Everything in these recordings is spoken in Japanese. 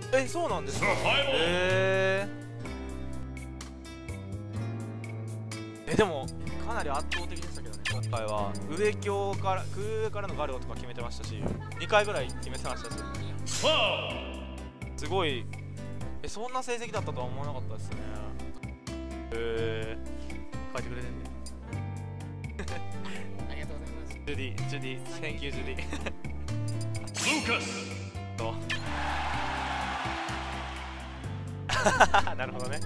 そうなんですか。でもかなり圧倒的でしたけどね、今回は。上京から空からのガルゴとか決めてましたし、2回ぐらい決めてましたし、すごい。そんな成績だったとは思わなかったですね。書いてくれてんね。 ありがとうございます。 ジュディ、Thank youジュディ。そうなるほどね。なるほど。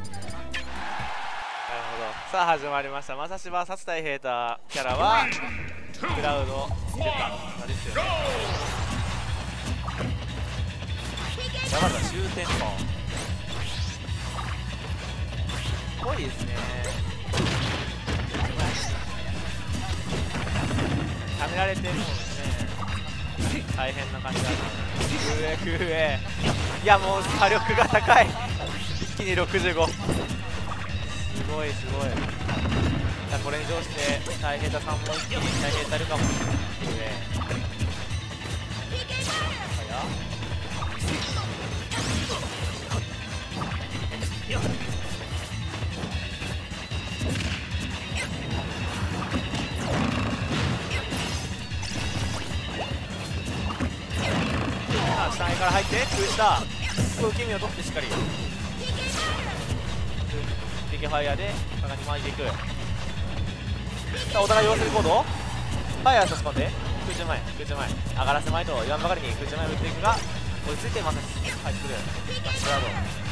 さあ始まりました。まさし VS 太平太。キャラはクラウド出たですよね。じゃあまずは終点か。濃いですね。はめられてるもんですね。大変な感じだな。空へいやもう火力が高い。一気に65。すごいすごい。じゃあこれに乗して大平太さんも一気に大平太るかも。下から入って空下、受け身を取ってしっかりピケファイヤーで中に巻いていく。さあお互い要するコードファイヤー差し込んで空中前上がらせまいと言わんばかりに空中前を打っていくが、落ち着いてまさに入ってくるマッシュガード。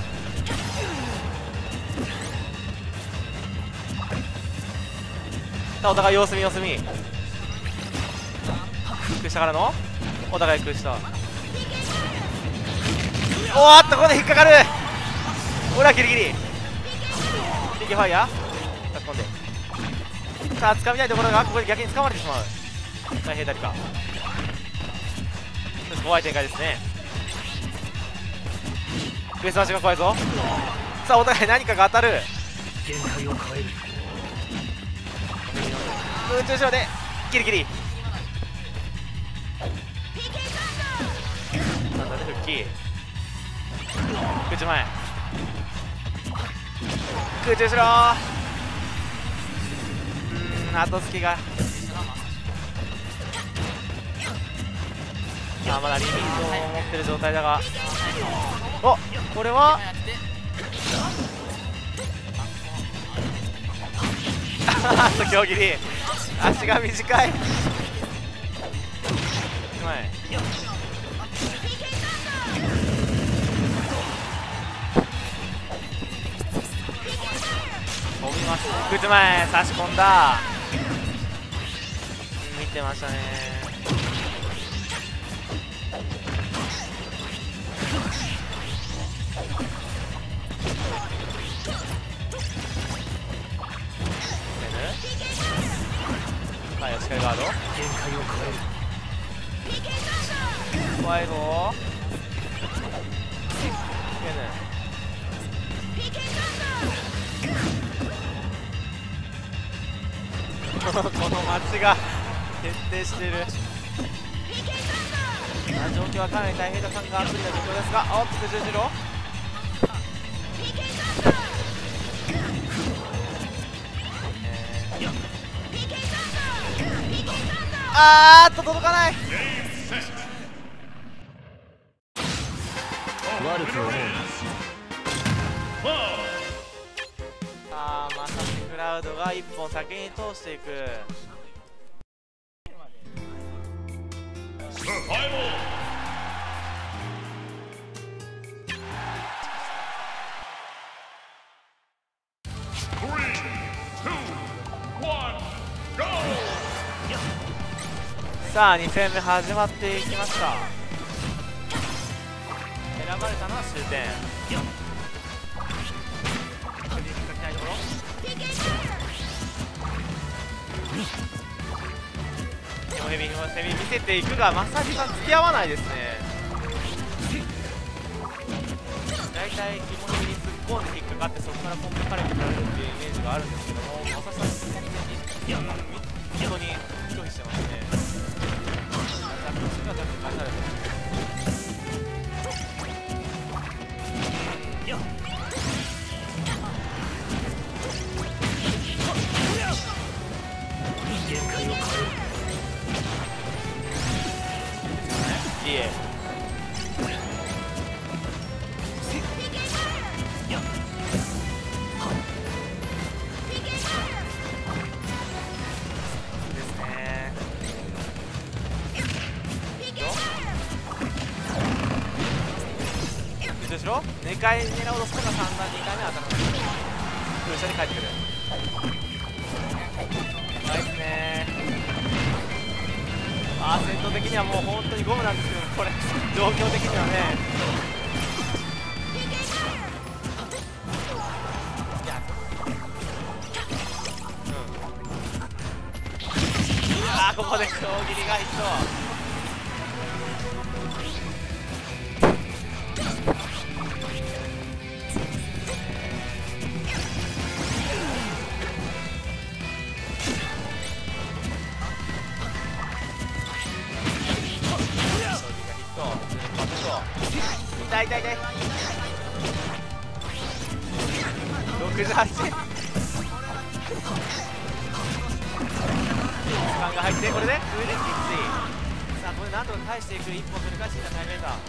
さあお互い様子見空下からのお互い空下。おっとここで引っかかる。俺はギリギリピケファイヤー突っ込んで、さあ掴みたいところがここで逆に掴まれてしまう。大変だりか。怖い展開ですね。ベース足が怖いぞ。さあお互い何かが当たる。 限界を超える。 空中後ろでギリギリなんだね復帰。空中前空中後ろ後付きがまだリミットを持ってる状態だが、おこれは強切り足が短い。前飛びます。口前差し込んだ。見てましたね。はい、しっかりガード。 限界を超える。 怖いぞ。この街が徹底している。状況はかなり大変な感が不利な状況ですが、おっと十字路届かない。 悪く思う。 さあまさしクラウドが1本先に通していく。さあ2戦目始まっていきました。選ばれたのは終点。ヘビ見せていくが、まさしさん付き合わないですね。だいたい肝ヘビに突っ込んで引っかかってそこからコンボカレントされるっていうイメージがあるんですけども、まさしさん本当に拒否してますね。 いいえですね。後ろ2回狙おうとするのが3段、2回目は当たらない。空車に帰ってくる。ナイスねパーセント的にはもう本当にゴムなんですけど、これ状況的にはね。ここで強切りがヒット。痛い痛い痛い。68時間が入って、これで上できつい。さあこれなんとか返していく、一本取り返していたタイミングだ。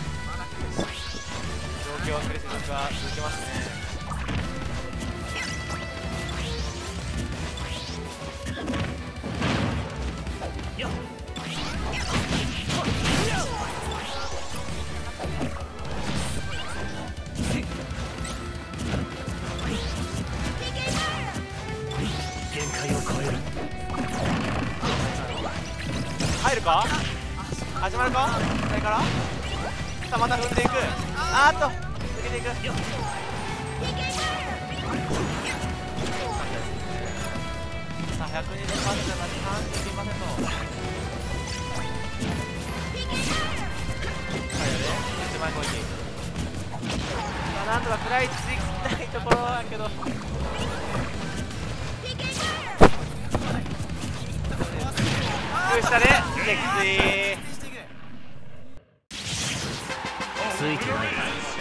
状況はクレスが続きますね。入るか、始まるか、左からさあまた踏んでいく。あーっと抜けていく。さあ 120% なり30%。はいやで1枚攻撃。さあなんとか食らいつきたいところだけど、下で撃墜。 ついてない。